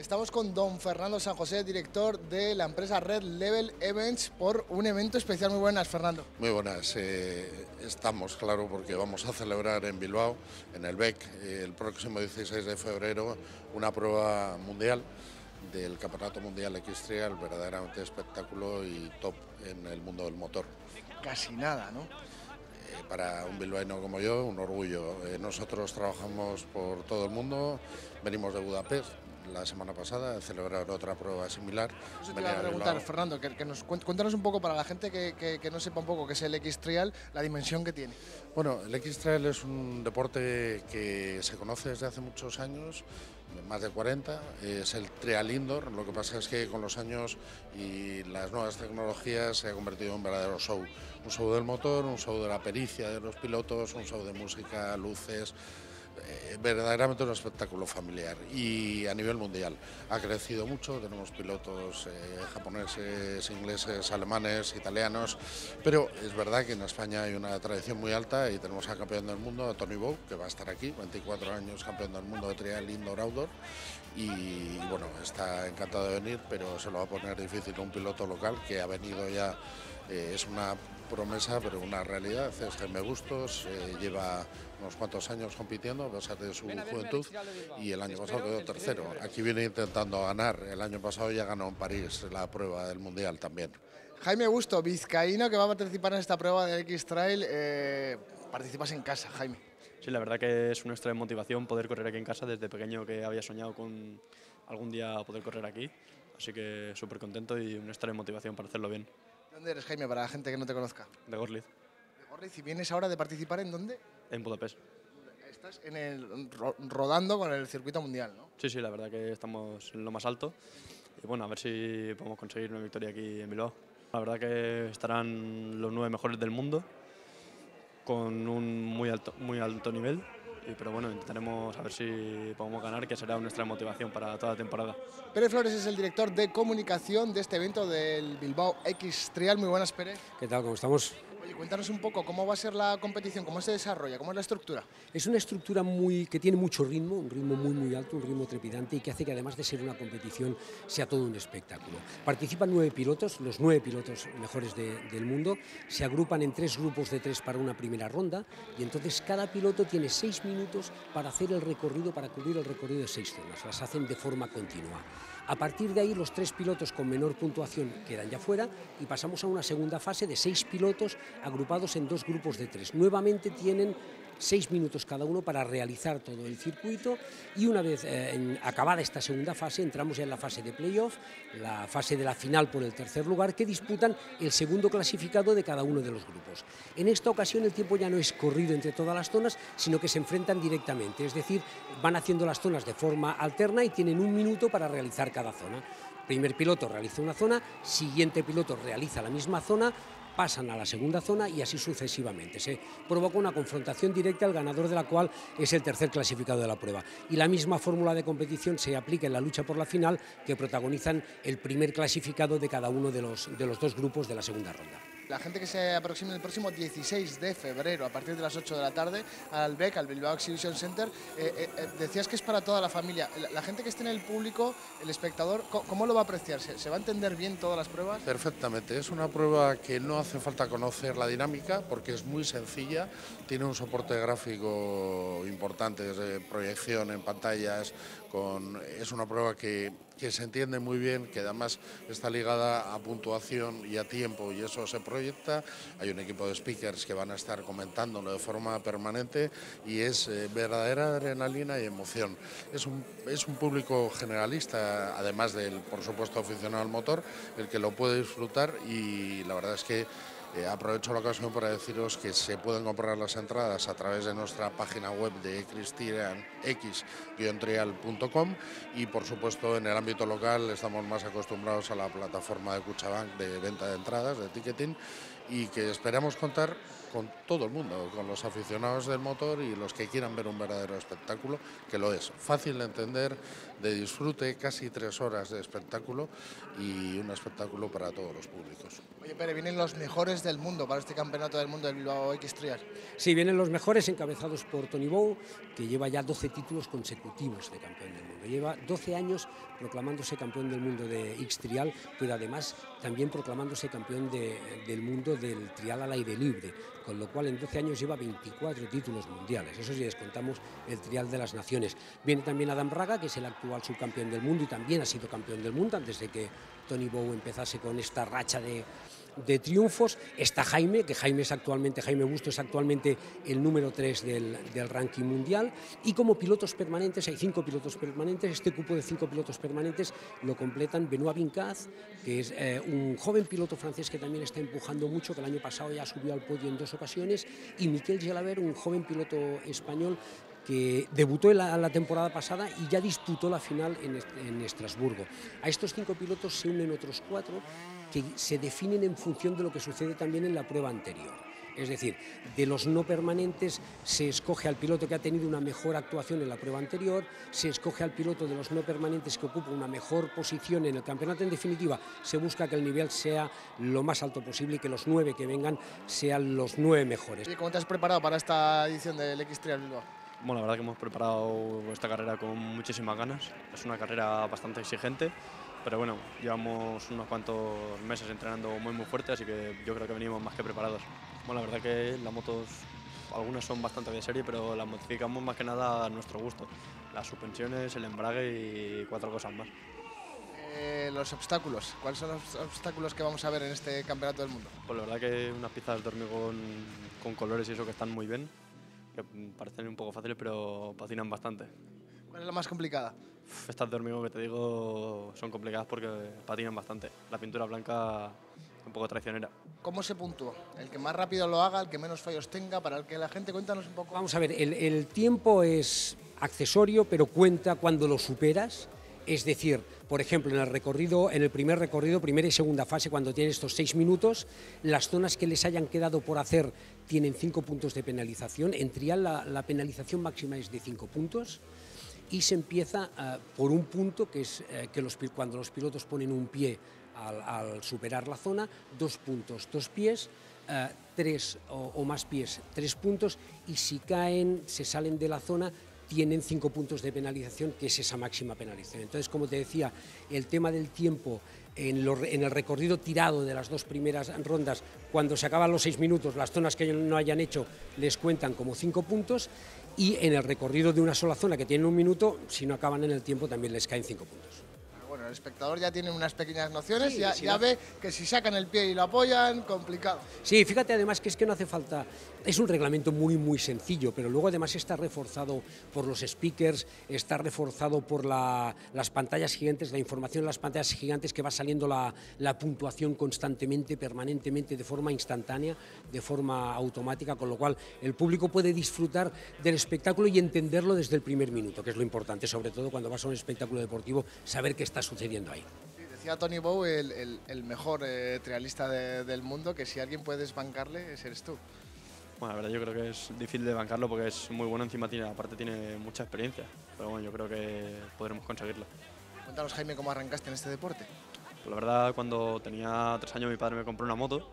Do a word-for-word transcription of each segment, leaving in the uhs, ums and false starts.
Estamos con don Fernando San José, director de la empresa Red Level Events, por un evento especial. Muy buenas, Fernando. Muy buenas, eh, estamos, claro, porque vamos a celebrar en Bilbao, en el B E C, eh, el próximo dieciséis de febrero, una prueba mundial del Campeonato Mundial X-Trial, verdaderamente espectáculo y top en el mundo del motor. Casi nada, ¿no? Eh, para un bilbaíno como yo, un orgullo. Eh, nosotros trabajamos por todo el mundo, venimos de Budapest la semana pasada a celebrar otra prueba similar. Eso te iba a preguntar, Fernando, que, que nos cuéntanos un poco para la gente que, que, que no sepa un poco qué es el X-Trial, la dimensión que tiene. Bueno, el X-Trial es un deporte que se conoce desde hace muchos años, más de cuarenta, es el trial indoor. Lo que pasa es que con los años y las nuevas tecnologías se ha convertido en un verdadero show, un show del motor, un show de la pericia de los pilotos, un show de música, luces. Eh, verdaderamente un espectáculo familiar y a nivel mundial ha crecido mucho. Tenemos pilotos eh, japoneses, ingleses, alemanes, italianos, pero es verdad que en España hay una tradición muy alta y tenemos al campeón del mundo, a Tony Bow, que va a estar aquí, veinticuatro años campeón del mundo de trial indoor outdoor, y bueno, está encantado de venir, pero se lo va a poner difícil un piloto local que ha venido ya. Eh, es una promesa, pero una realidad. Es Jaime Bustos, eh, lleva unos cuantos años compitiendo a pesar de su juventud y el año pasado quedó tercero. Aquí viene intentando ganar, el año pasado ya ganó en París la prueba del Mundial también. Jaime Bustos, vizcaíno, que va a participar en esta prueba del X-Trail, eh, participas en casa, Jaime. Sí, la verdad que es una extra motivación poder correr aquí en casa. Desde pequeño que había soñado con algún día poder correr aquí, así que súper contento y una extra motivación para hacerlo bien. ¿De dónde eres, Jaime, para la gente que no te conozca? De Gorliz. De Gorliz. ¿Y vienes ahora de participar en dónde? En Budapest. Estás en el, ro, rodando con el circuito mundial, ¿no? Sí, sí, la verdad que estamos en lo más alto y bueno, a ver si podemos conseguir una victoria aquí en Bilbao. La verdad que estarán los nueve mejores del mundo con un muy alto, muy alto nivel. Pero bueno, intentaremos a ver si podemos ganar, que será nuestra motivación para toda la temporada. Pérez Flores es el director de comunicación de este evento del Bilbao X-Trial. Muy buenas, Pérez. ¿Qué tal? ¿Cómo estamos? Oye, cuéntanos un poco cómo va a ser la competición, cómo se desarrolla, cómo es la estructura. Es una estructura muy que tiene mucho ritmo, un ritmo muy muy alto, un ritmo trepidante y que hace que además de ser una competición sea todo un espectáculo. Participan nueve pilotos, los nueve pilotos mejores de, del mundo, se agrupan en tres grupos de tres para una primera ronda y entonces cada piloto tiene seis minutos para hacer el recorrido, para cubrir el recorrido de seis zonas, las hacen de forma continua. A partir de ahí los tres pilotos con menor puntuación quedan ya fuera y pasamos a una segunda fase de seis pilotos agrupados en dos grupos de tres. Nuevamente tienen seis minutos cada uno para realizar todo el circuito y una vez eh, en, acabada esta segunda fase entramos ya en la fase de playoff, la fase de la final por el tercer lugar, que disputan el segundo clasificado de cada uno de los grupos. En esta ocasión el tiempo ya no es corrido entre todas las zonas, sino que se enfrentan directamente, es decir, van haciendo las zonas de forma alterna y tienen un minuto para realizar cada zona. Primer piloto realiza una zona, siguiente piloto realiza la misma zona, pasan a la segunda zona y así sucesivamente. Se provoca una confrontación directa, el ganador de la cual es el tercer clasificado de la prueba. Y la misma fórmula de competición se aplica en la lucha por la final, que protagonizan el primer clasificado de cada uno de los, de los dos grupos de la segunda ronda. La gente que se aproxime el próximo dieciséis de febrero a partir de las ocho de la tarde al B E C, al Bilbao Exhibition Center, eh, eh, decías que es para toda la familia. La, la gente que esté en el público, el espectador, ¿cómo, cómo lo va a apreciar? ¿Se, ¿Se va a entender bien todas las pruebas? Perfectamente, es una prueba que no hace falta conocer la dinámica porque es muy sencilla, tiene un soporte gráfico importante desde proyección en pantallas, con, es una prueba que, que se entiende muy bien, que además está ligada a puntuación y a tiempo y eso se proyecta. Hay un equipo de speakers que van a estar comentándolo de forma permanente y es eh, verdadera adrenalina y emoción. Es un, es un público generalista, además del, por supuesto, aficionado al motor, el que lo puede disfrutar y la verdad es que Eh, aprovecho la ocasión para deciros que se pueden comprar las entradas a través de nuestra página web de x trial punto com y por supuesto en el ámbito local estamos más acostumbrados a la plataforma de Kutxabank de venta de entradas, de ticketing, y que esperamos contar con todo el mundo, con los aficionados del motor y los que quieran ver un verdadero espectáculo, que lo es. Fácil de entender, de disfrute, casi tres horas de espectáculo y un espectáculo para todos los públicos. Oye, Pere, vienen los mejores del mundo para este campeonato del mundo del Bilbao X Trial. Sí, vienen los mejores encabezados por Tony Bow, que lleva ya doce títulos consecutivos de campeón del mundo. Lleva doce años proclamándose campeón del mundo de X-Trial, pero además también proclamándose campeón de, del mundo del trial al aire libre, con lo cual en doce años lleva veinticuatro títulos mundiales, eso si descontamos el trial de las naciones. Viene también Adam Raga, que es el actual subcampeón del mundo y también ha sido campeón del mundo antes de que Tony Bow empezase con esta racha de, de triunfos. Está Jaime, que Jaime es actualmente, Jaime Busto es actualmente el número tres del, del ranking mundial, y como pilotos permanentes, hay cinco pilotos permanentes. Este cupo de cinco pilotos permanentes lo completan Benoît Vincaz, que es eh, un joven piloto francés que también está empujando mucho, que el año pasado ya subió al podio en dos ocasiones, y Miquel Gelabert, un joven piloto español que debutó en la, la temporada pasada y ya disputó la final en, en Estrasburgo. A estos cinco pilotos se unen otros cuatro que se definen en función de lo que sucede también en la prueba anterior. Es decir, de los no permanentes se escoge al piloto que ha tenido una mejor actuación en la prueba anterior, se escoge al piloto de los no permanentes que ocupa una mejor posición en el campeonato. En definitiva, se busca que el nivel sea lo más alto posible y que los nueve que vengan sean los nueve mejores. ¿Y cómo te has preparado para esta edición del X Trial Bilbao? Bueno, la verdad que hemos preparado esta carrera con muchísimas ganas. Es una carrera bastante exigente, pero bueno, llevamos unos cuantos meses entrenando muy muy fuerte, así que yo creo que venimos más que preparados. Bueno, la verdad que las motos, algunas son bastante de serie, pero las modificamos más que nada a nuestro gusto. Las suspensiones, el embrague y cuatro cosas más. Eh, los obstáculos, ¿cuáles son los obstáculos que vamos a ver en este campeonato del mundo? Pues la verdad que unas piezas de hormigón con colores y eso que están muy bien, que parecen un poco fáciles, pero patinan bastante. ¿Cuál es la más complicada? Estas de hormigón que te digo son complicadas porque patinan bastante. La pintura blanca es un poco traicionera. ¿Cómo se puntúa? El que más rápido lo haga, el que menos fallos tenga, para el que la gente, cuéntanos un poco. Vamos a ver, el, el tiempo es accesorio, pero cuenta cuando lo superas. Es decir, por ejemplo, en el recorrido, en el primer recorrido, primera y segunda fase, cuando tienen estos seis minutos, las zonas que les hayan quedado por hacer tienen cinco puntos de penalización. En trial la, la penalización máxima es de cinco puntos y se empieza uh, por un punto, que es uh, que los, cuando los pilotos ponen un pie al, al superar la zona, dos puntos, dos pies, uh, tres o, o más pies, tres puntos, y si caen, se salen de la zona, tienen cinco puntos de penalización, que es esa máxima penalización. Entonces, como te decía, el tema del tiempo en, lo, en el recorrido tirado de las dos primeras rondas, cuando se acaban los seis minutos, las zonas que no hayan hecho les cuentan como cinco puntos, y en el recorrido de una sola zona que tienen un minuto, si no acaban en el tiempo también les caen cinco puntos. Bueno, el espectador ya tiene unas pequeñas nociones, Sí, ya, sí, ya no. ve que si sacan el pie y lo apoyan, complicado. Sí, fíjate además que es que no hace falta, es un reglamento muy muy sencillo, pero luego además está reforzado por los speakers, está reforzado por la, las pantallas gigantes, la información en las pantallas gigantes, que va saliendo la, la puntuación constantemente, permanentemente, de forma instantánea, de forma automática, con lo cual el público puede disfrutar del espectáculo y entenderlo desde el primer minuto, que es lo importante, sobre todo cuando vas a un espectáculo deportivo, saber qué está sucediendo ahí. Sí, decía Tony Bow, el, el, el mejor eh, trialista de, del mundo, que si alguien puedes bancarle, ese eres tú. Bueno, la verdad yo creo que es difícil de bancarlo porque es muy bueno, encima tiene, aparte tiene mucha experiencia, pero bueno, yo creo que podremos conseguirlo. Cuéntanos, Jaime, cómo arrancaste en este deporte. Pues la verdad, cuando tenía tres años mi padre me compró una moto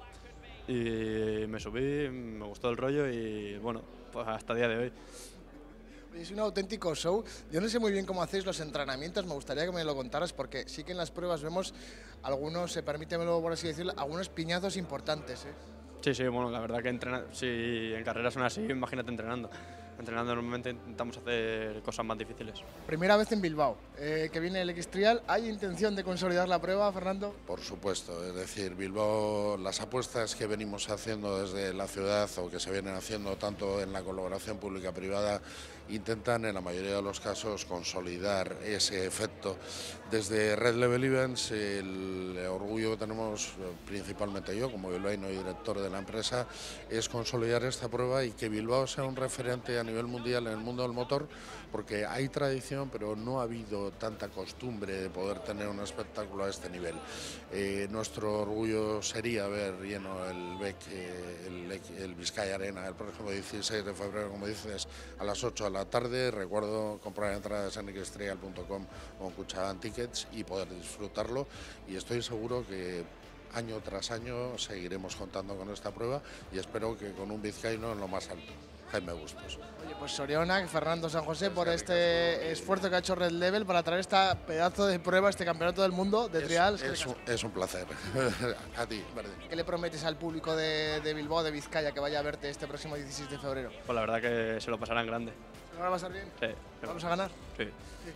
y me subí, me gustó el rollo y bueno, pues hasta el día de hoy. Es un auténtico show. Yo no sé muy bien cómo hacéis los entrenamientos, me gustaría que me lo contaras, porque sí que en las pruebas vemos algunos, eh, permítemelo por así decirlo, algunos piñazos importantes, ¿eh? Sí, sí, bueno, la verdad que entrena, si en carreras son así, imagínate entrenando. Entrenando normalmente intentamos hacer cosas más difíciles. Primera vez en Bilbao, eh, que viene el X Trial. ¿Hay intención de consolidar la prueba, Fernando? Por supuesto, es decir, Bilbao, las apuestas que venimos haciendo desde la ciudad o que se vienen haciendo tanto en la colaboración pública-privada, intentan en la mayoría de los casos consolidar ese efecto. Desde Red Level Events, el orgullo que tenemos principalmente yo como bilbaíno y director de la empresa es consolidar esta prueba y que Bilbao sea un referente a nivel nivel mundial en el mundo del motor, porque hay tradición, pero no ha habido tanta costumbre de poder tener un espectáculo a este nivel. Eh, nuestro orgullo sería ver lleno el B E C, eh, el, el Vizcaya Arena el próximo dieciséis de febrero, como dices, a las ocho de la tarde. Recuerdo comprar entradas en xtrial punto com o en Kutxabank Tickets y poder disfrutarlo, y estoy seguro que año tras año seguiremos contando con esta prueba y espero que con un vizcaíno en lo más alto. Jaime Bustos. Oye, pues Sorionak, Fernando San José, por este esfuerzo que ha hecho Red Level para traer esta pedazo de prueba, este campeonato del mundo de es, trial. Es, un, es un placer. A ti, Verdi. ¿Qué le prometes al público de, de Bilbao, de Vizcaya, que vaya a verte este próximo dieciséis de febrero? Pues la verdad que se lo pasarán grande. ¿Se lo va a pasar bien? Sí. ¿Vamos a ganar? Sí. Sí.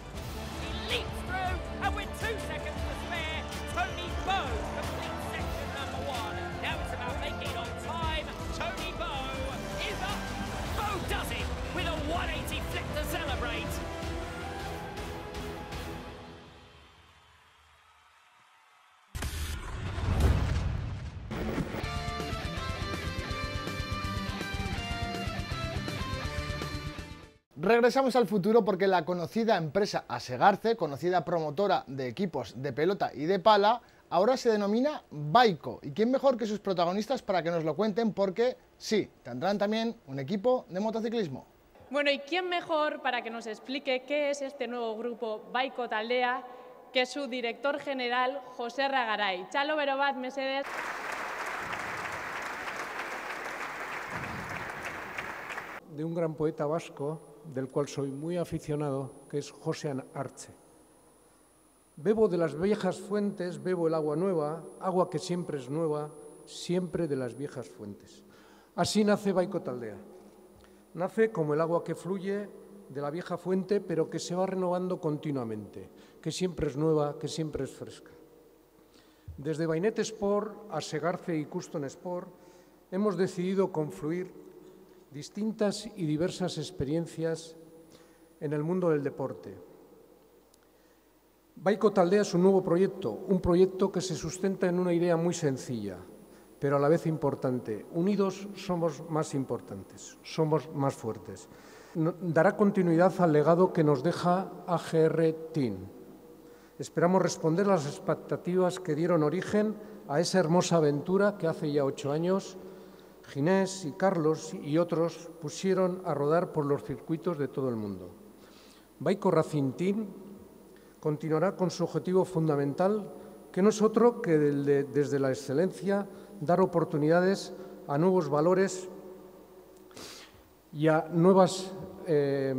Regresamos al futuro porque la conocida empresa Asegarce, conocida promotora de equipos de pelota y de pala, ahora se denomina Baico. ¿Y quién mejor que sus protagonistas para que nos lo cuenten? Porque sí, tendrán también un equipo de motociclismo. Bueno, ¿y quién mejor para que nos explique qué es este nuevo grupo Baico Taldea que su director general, José Ragaray? Txalo bero bat, mesedez. De un gran poeta vasco, del cual soy muy aficionado, que es Josean Artze. Bebo de las viejas fuentes, bebo el agua nueva, agua que siempre es nueva, siempre de las viejas fuentes. Así nace Baico Taldea. Nace como el agua que fluye de la vieja fuente, pero que se va renovando continuamente, que siempre es nueva, que siempre es fresca. Desde Bainet Sport a Segarce y Custom Sport hemos decidido confluir distintas y diversas experiencias en el mundo del deporte. Baico Taldea es un nuevo proyecto, un proyecto que se sustenta en una idea muy sencilla, pero a la vez importante. Unidos somos más importantes, somos más fuertes. Dará continuidad al legado que nos deja A G R Team. Esperamos responder a las expectativas que dieron origen a esa hermosa aventura que hace ya ocho años Ginés y Carlos y otros pusieron a rodar por los circuitos de todo el mundo. Baico Racing Team continuará con su objetivo fundamental, que no es otro que el de, desde la excelencia, dar oportunidades a nuevos valores y a nuevas eh,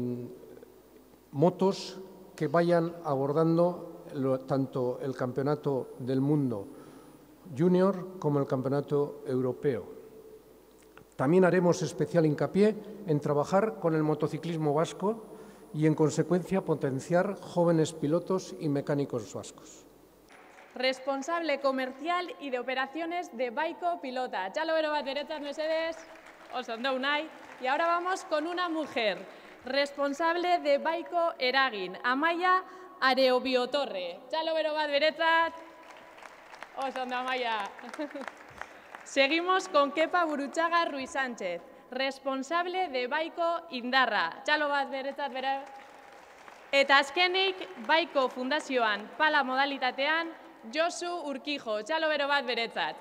motos que vayan abordando lo, tanto el campeonato del mundo junior como el campeonato europeo. También haremos especial hincapié en trabajar con el motociclismo vasco y, en consecuencia, potenciar jóvenes pilotos y mecánicos vascos. Responsable comercial y de operaciones de Baico Pilota. Txalo bero bat deretzat, mesedez. Oso ondo unai. Y ahora vamos con una mujer. Responsable de Baico Eragin, Amaia Areobiotorre. Txalo bero bat deretzat. Oso ondo, Amaia. Seguimos con Kepa Burutxaga Ruiz Sánchez, responsable de Baico Indarra. Txalo bat beretzat bera. Eta azkenik Baico Fundazioan pala modalitatean Josu Urquijo. Txalo bero bat beretzat.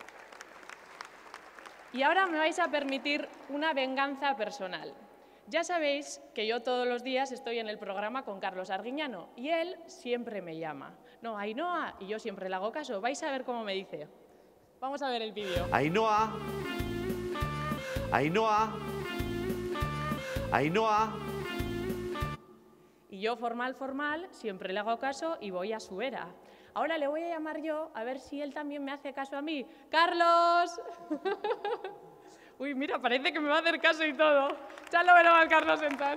Y ahora me vais a permitir una venganza personal. Ya sabéis que yo todos los días estoy en el programa con Carlos Arguiñano y él siempre me llama. No, Ainhoa, y yo siempre le hago caso. Vais a ver cómo me dice. Vamos a ver el vídeo. Ainhoa, Ainhoa, Ainhoa. Y yo, formal, formal, siempre le hago caso y voy a su era. Ahora le voy a llamar yo a ver si él también me hace caso a mí. ¡Carlos! Uy, mira, parece que me va a hacer caso y todo. Txalo bero bat, Carlos Entzan.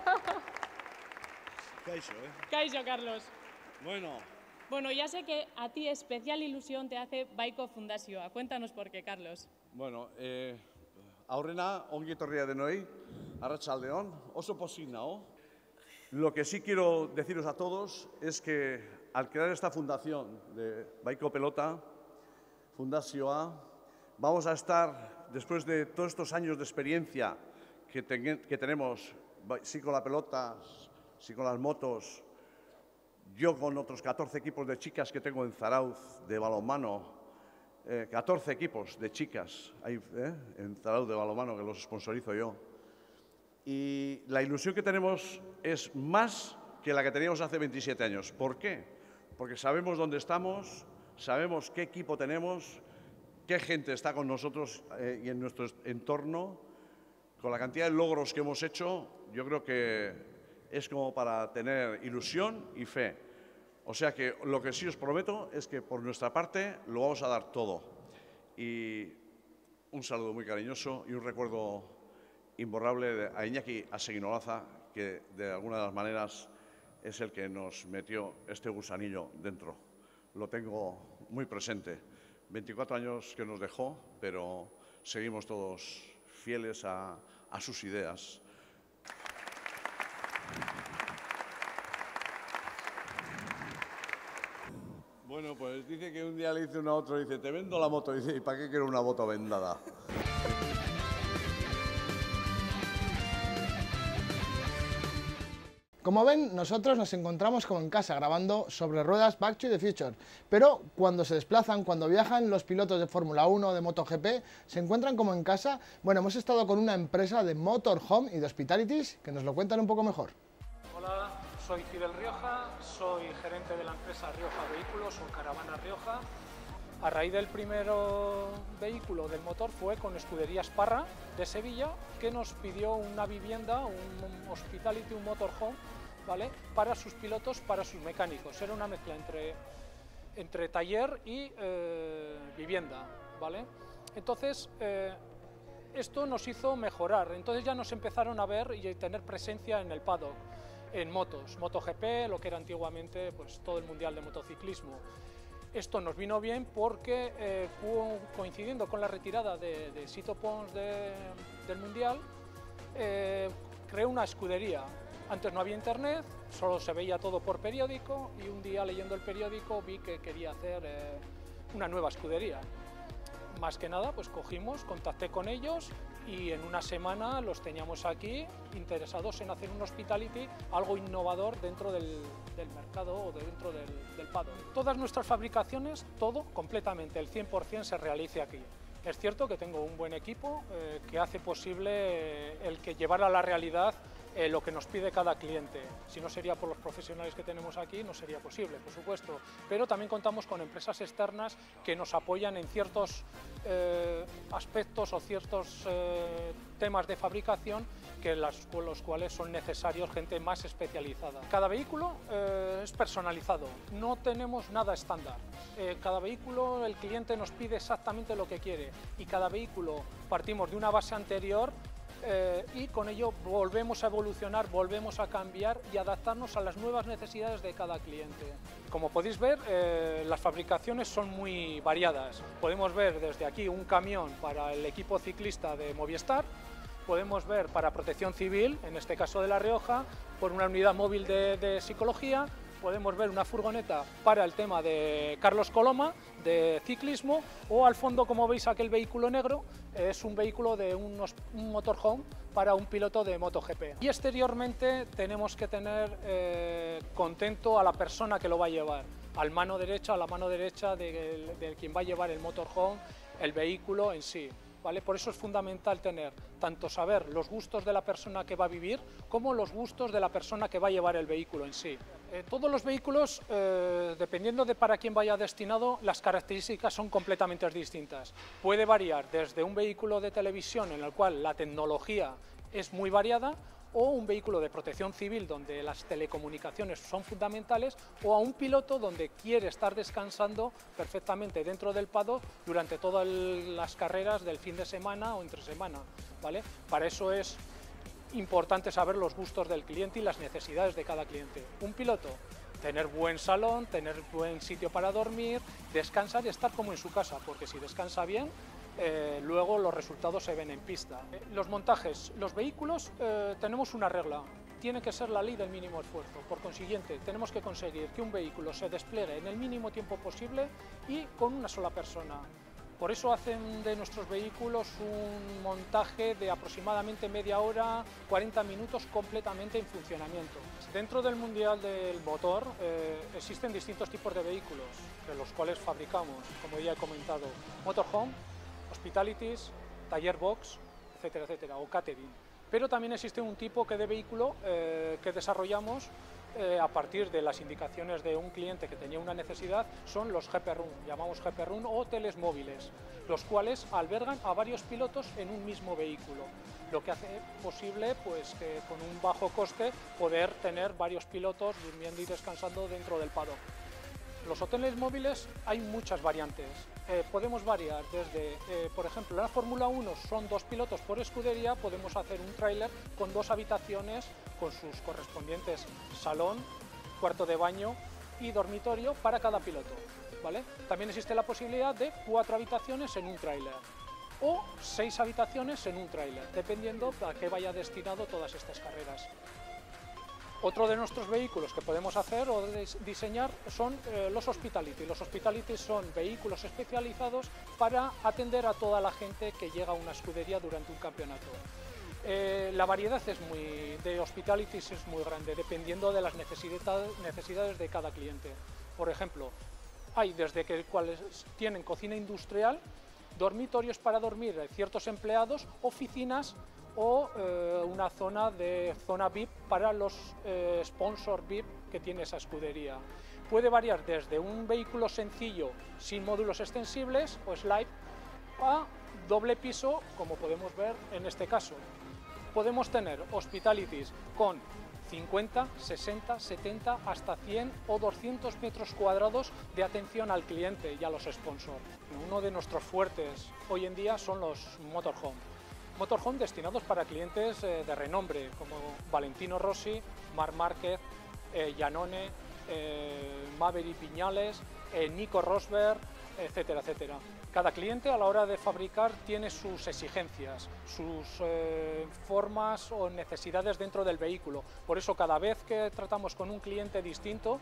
Kaixo, ¿eh? Kaixo, Carlos. Bueno. Bueno, ya sé que a ti especial ilusión te hace Baico Fundazioa. Cuéntanos por qué, Carlos. Bueno, eh, aurrena, ongi etorria denoi, arratsaldeon, oso pozik nao. Lo que sí quiero deciros a todos es que al crear esta fundación de Baico Pelota, Fundazioa, vamos a estar, después de todos estos años de experiencia que, ten, que tenemos, sí con la pelota, sí con las motos, yo con otros catorce equipos de chicas que tengo en Zarauz de balonmano, eh, catorce equipos de chicas hay, eh, en Zarauz de balonmano que los sponsorizo yo. Y la ilusión que tenemos es más que la que teníamos hace veintisiete años. ¿Por qué? Porque sabemos dónde estamos, sabemos qué equipo tenemos, qué gente está con nosotros eh, y en nuestro entorno. Con la cantidad de logros que hemos hecho, yo creo que es como para tener ilusión y fe. O sea que lo que sí os prometo es que por nuestra parte lo vamos a dar todo. Y un saludo muy cariñoso y un recuerdo imborrable a Iñaki Aseguinolaza, que de alguna de las maneras es el que nos metió este gusanillo dentro. Lo tengo muy presente. veinticuatro años que nos dejó, pero seguimos todos fieles a, a sus ideas. Bueno, pues dice que un día le dice uno a otro, dice, te vendo la moto. Dice, ¿y para qué quiero una moto vendada? Como ven, nosotros nos encontramos como en casa grabando sobre ruedas Back to the Future, pero cuando se desplazan, cuando viajan los pilotos de Fórmula uno o de MotoGP, se encuentran como en casa. Bueno, hemos estado con una empresa de motorhome y de hospitalities que nos lo cuentan un poco mejor. Hola, soy Fidel Rioja, soy gerente de la empresa Rioja Vehículos o Caravana Rioja. A raíz del primer vehículo del motor fue con Escuderías Parra de Sevilla, que nos pidió una vivienda, un hospitality, un motorhome, ¿vale?, para sus pilotos, para sus mecánicos. Era una mezcla entre, entre taller y eh, vivienda, ¿vale? Entonces, eh, esto nos hizo mejorar. Entonces ya nos empezaron a ver y a tener presencia en el paddock, en motos, MotoGP, lo que era antiguamente pues, todo el mundial de motociclismo. Esto nos vino bien porque, eh, coincidiendo con la retirada de, de Sito Pons de, del Mundial, eh, creé una escudería. Antes no había internet, solo se veía todo por periódico y un día leyendo el periódico vi que quería hacer eh, una nueva escudería. Más que nada, pues cogimos, contacté con ellos y en una semana los teníamos aquí interesados en hacer un hospitality, algo innovador dentro del, del mercado o dentro del, del paddock. Todas nuestras fabricaciones, todo completamente, el cien por cien se realice aquí. Es cierto que tengo un buen equipo eh, que hace posible eh, el que llevar a la realidad eh, lo que nos pide cada cliente. Si no sería por los profesionales que tenemos aquí, no sería posible, por supuesto. Pero también contamos con empresas externas que nos apoyan en ciertos eh, aspectos o ciertos eh, temas de fabricación que las, con los cuales son necesarios gente más especializada. Cada vehículo eh, es personalizado, no tenemos nada estándar. Eh, cada vehículo el cliente nos pide exactamente lo que quiere y cada vehículo partimos de una base anterior eh, y con ello volvemos a evolucionar, volvemos a cambiar y adaptarnos a las nuevas necesidades de cada cliente. Como podéis ver, eh, las fabricaciones son muy variadas. Podemos ver desde aquí un camión para el equipo ciclista de Movistar, podemos ver para Protección Civil, en este caso de La Rioja, por una unidad móvil de, de psicología, podemos ver una furgoneta para el tema de Carlos Coloma, de ciclismo, o al fondo, como veis, aquel vehículo negro es un vehículo de unos, un motorhome para un piloto de MotoGP. Y exteriormente tenemos que tener eh, contento a la persona que lo va a llevar, al mano derecha, a la mano derecha de, de quien va a llevar el motorhome, el vehículo en sí. ¿Vale? Por eso es fundamental tener tanto saber los gustos de la persona que va a vivir como los gustos de la persona que va a llevar el vehículo en sí. Eh, todos los vehículos, eh, dependiendo de para quién vaya destinado, las características son completamente distintas. Puede variar desde un vehículo de televisión en el cual la tecnología es muy variada, o un vehículo de protección civil donde las telecomunicaciones son fundamentales, o a un piloto donde quiere estar descansando perfectamente dentro del paddock durante todas las carreras del fin de semana o entre semana, ¿vale? Para eso es importante saber los gustos del cliente y las necesidades de cada cliente. Un piloto, tener buen salón, tener buen sitio para dormir, descansar y estar como en su casa, porque si descansa bien, Eh, luego los resultados se ven en pista. Eh, los montajes, los vehículos, eh, tenemos una regla, tiene que ser la ley del mínimo esfuerzo. Por consiguiente, tenemos que conseguir que un vehículo se despliegue en el mínimo tiempo posible y con una sola persona. Por eso hacen de nuestros vehículos un montaje de aproximadamente media hora, cuarenta minutos completamente en funcionamiento. Dentro del Mundial del Motor eh, existen distintos tipos de vehículos, de los cuales fabricamos, como ya he comentado, motorhome, hospitalities, taller box, etcétera, etcétera, o catering. Pero también existe un tipo que de vehículo eh, que desarrollamos eh, a partir de las indicaciones de un cliente que tenía una necesidad, son los G P Run, llamamos G P Run o hoteles móviles, los cuales albergan a varios pilotos en un mismo vehículo, lo que hace posible pues, que con un bajo coste poder tener varios pilotos durmiendo y descansando dentro del paddock. Los hoteles móviles hay muchas variantes, eh, podemos variar desde, eh, por ejemplo, en la Fórmula uno son dos pilotos por escudería, podemos hacer un tráiler con dos habitaciones con sus correspondientes salón, cuarto de baño y dormitorio para cada piloto, ¿vale? También existe la posibilidad de cuatro habitaciones en un tráiler o seis habitaciones en un tráiler, dependiendo a qué vaya destinado todas estas carreras. Otro de nuestros vehículos que podemos hacer o diseñar son eh, los hospitality. Los hospitality son vehículos especializados para atender a toda la gente que llega a una escudería durante un campeonato. Eh, la variedad es muy, de hospitalities es muy grande, dependiendo de las necesidades, necesidades de cada cliente. Por ejemplo, hay desde que cuales tienen cocina industrial, dormitorios para dormir de ciertos empleados, oficinas o eh, una zona de zona V I P para los eh, sponsor V I P que tiene esa escudería. Puede variar desde un vehículo sencillo sin módulos extensibles o slide a doble piso, como podemos ver en este caso. Podemos tener hospitalities con cincuenta, sesenta, setenta, hasta cien o doscientos metros cuadrados de atención al cliente y a los sponsors. Uno de nuestros fuertes hoy en día son los motorhome. Motorhome destinados para clientes eh, de renombre como Valentino Rossi, Marc Márquez, eh, Iannone, eh, Maverick Viñales, eh, Nico Rosberg, etcétera, etcétera. Cada cliente a la hora de fabricar tiene sus exigencias, sus eh, formas o necesidades dentro del vehículo. Por eso cada vez que tratamos con un cliente distinto,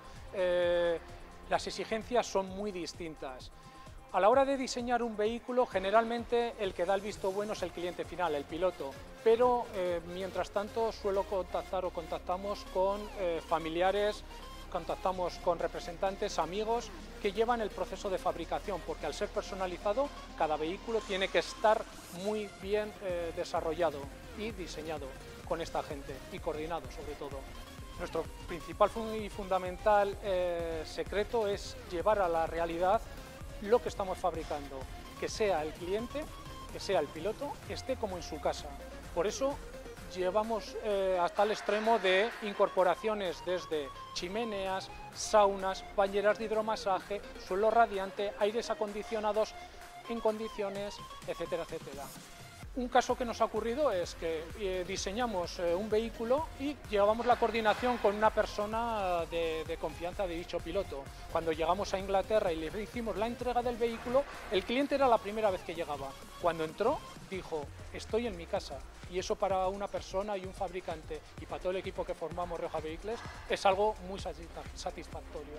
eh, las exigencias son muy distintas. A la hora de diseñar un vehículo, generalmente el que da el visto bueno es el cliente final, el piloto, pero eh, mientras tanto suelo contactar o contactamos con eh, familiares, contactamos con representantes, amigos que llevan el proceso de fabricación, porque al ser personalizado, cada vehículo tiene que estar muy bien eh, desarrollado y diseñado con esta gente y coordinado sobre todo. Nuestro principal y fundamental eh, secreto es llevar a la realidad lo que estamos fabricando, que sea el cliente, que sea el piloto, esté como en su casa. Por eso llevamos eh, hasta el extremo de incorporaciones desde chimeneas, saunas, bañeras de hidromasaje, suelo radiante, aires acondicionados en condiciones, etcétera, etcétera. Un caso que nos ha ocurrido es que eh, diseñamos eh, un vehículo y llevamos la coordinación con una persona de, de confianza de dicho piloto. Cuando llegamos a Inglaterra y le hicimos la entrega del vehículo, el cliente era la primera vez que llegaba. Cuando entró, dijo, estoy en mi casa. Y eso para una persona y un fabricante y para todo el equipo que formamos Rioja Vehicles es algo muy satisfactorio.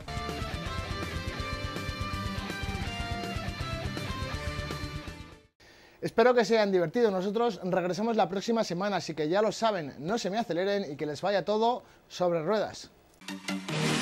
Espero que se hayan divertido. Nosotros regresamos la próxima semana, así que ya lo saben, no se me aceleren y que les vaya todo sobre ruedas.